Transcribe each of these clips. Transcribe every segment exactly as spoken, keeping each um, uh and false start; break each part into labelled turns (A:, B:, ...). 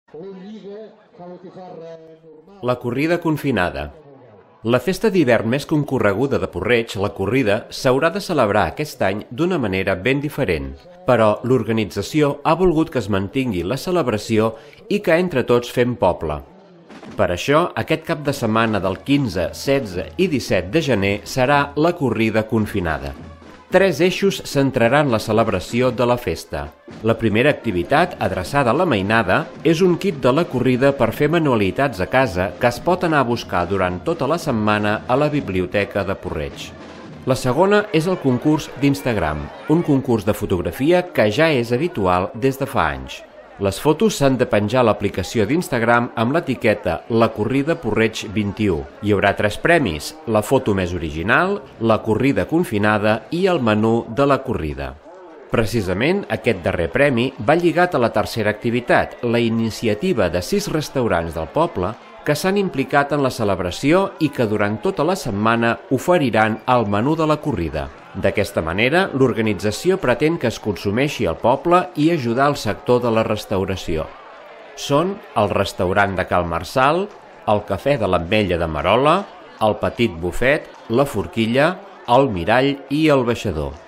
A: La corrida confinada. La festa d'hivern més concorreguda de Porreig, la corrida, s'haurà de celebrar aquest any d'una manera ben diferent. Però l'organització ha volgut que es mantingui la celebració i que entre tots fem poble. Per això, aquest cap de setmana del quinze, setze i disset de gener serà la corrida confinada. Tres eixos centraran la celebració de la festa. La primera activitat, adreçada a la mainada, és un kit de la corrida per fer manualitats a casa que es pot anar a buscar durant tota la setmana a la Biblioteca de Porreig. La segona és el concurs d'Instagram, un concurs de fotografia que ja és habitual des de fa anys. Les fotos s'han de penjar a l'aplicació d'Instagram amb l'etiqueta La Corrida Porreig vint-i-u. Hi haurà tres premis, la foto més original, la corrida confinada i el menú de la corrida. Precisament aquest darrer premi va lligat a la tercera activitat, la iniciativa de sis restaurants del poble que s'han implicat en la celebració i que durant tota la setmana oferiran el menú de la corrida. D'aquesta manera, l'organització pretén que es consumeixi al poble i ajudar al sector de la restauració. Són el restaurant de Cal Marçal, el cafè de l'Ametlla de Merola, el Petit Bufet, la Forquilla, el Mirall i el Baixador.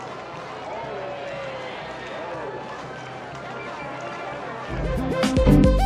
B: Thank you.